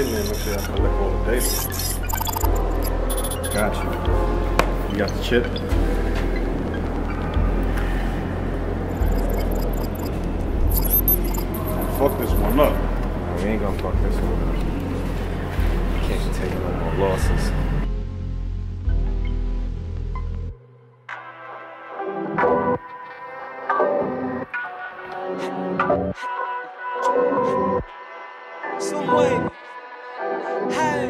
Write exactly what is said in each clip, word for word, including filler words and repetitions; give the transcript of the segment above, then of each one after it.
Yeah, make sure I collect all the data. Got you. You got the chip? Fuck this one up. No, we ain't gonna fuck this one up. Can't take no more losses. Some way. Hey.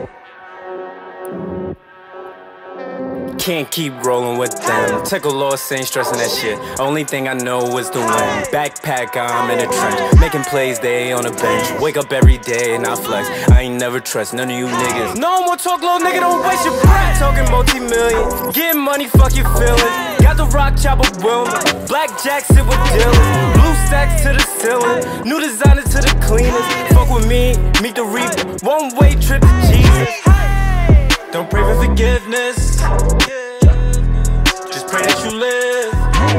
Can't keep rolling with them. Take a loss, ain't stressing that shit. Only thing I know is to win. Backpack, I'm in a trench. Making plays, they on the bench. Wake up every day and I flex. I ain't never trust none of you niggas. No more talk, little nigga, don't waste your breath. Talking multi-million, getting money, fuck your feelings. Got the rock chopper Wilma. Blackjack sit with dealers. Blue stacks to the ceiling. New designer to the cleaners. Fuck with me, meet the reaper. One way trip to Jesus. Don't pray for forgiveness. Just pray that you live.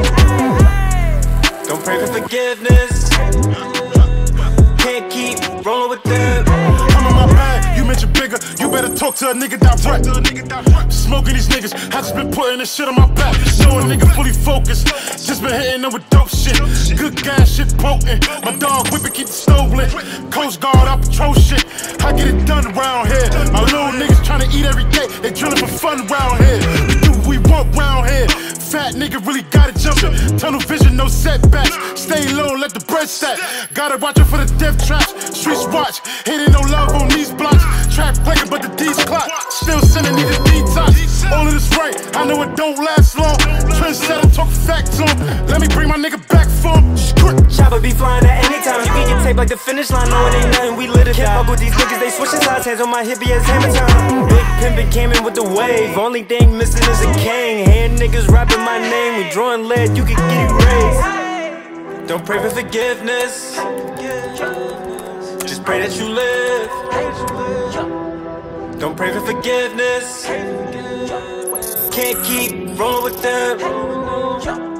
Don't pray for forgiveness. Can't keep rolling with them. I'm in my bag, you mention bigger. You better talk to a nigga direct. Smoking these niggas, I just been putting this shit on my back. Know a nigga fully focused. Just been hitting them with dope shit. Good gas shit potent. My dog whipping keep the stove lit. Coast Guard, I patrol shit. I get it done around here. My little niggas tryna eat every day. They drilling for fun around here. We do what we want round here. Fat nigga really got it jumping. Tunnel vision, no setbacks. Stay low, let the bread stack. Gotta watch it for the death traps. Streets watch, hitting no love on these blocks. Trap breaking, but the D's clock. Still sending need a detox. All of this right, I know it don't last long. Trendsetter, talk facts on. Let me bring my nigga back for him. Chopper be flying at any time. You can get taped like the finish line. No, it ain't nothing, we lit it. Can't fuck with these niggas, they switching sides. Hands on my hip, yeah, it's hammer time. Big pimpin' came in with the wave. Only thing missing is a cane. Hand niggas rapping my name. We drawing lead, you can get erased. Don't pray for forgiveness. Just pray that you live. Don't pray for forgiveness. Can't keep rolling with them.